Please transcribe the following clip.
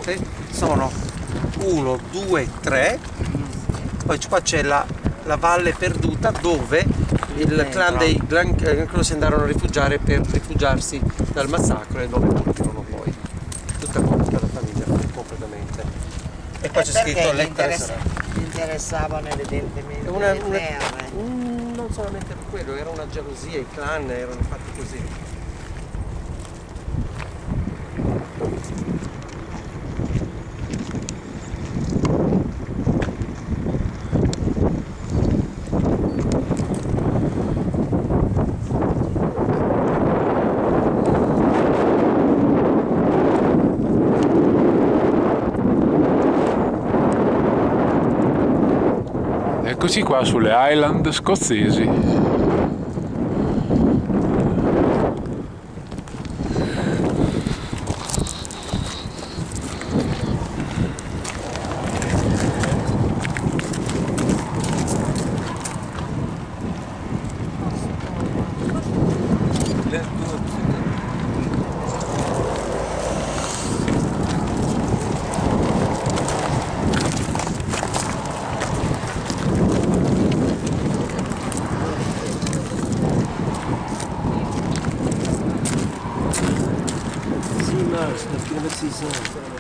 vedete sono 1, 2, 3, poi qua c'è la valle perduta dove il clan dei Glenn si andarono a rifugiare per rifugiarsi dal massacro e dove morirono poi tutta la famiglia completamente. E poi c'è scritto lettere gli interessavano evidentemente le terre. non solamente per quello, era una gelosia, i clan erano fatti così. Eccoci qua sulle Highland scozzesi. Let's give it season.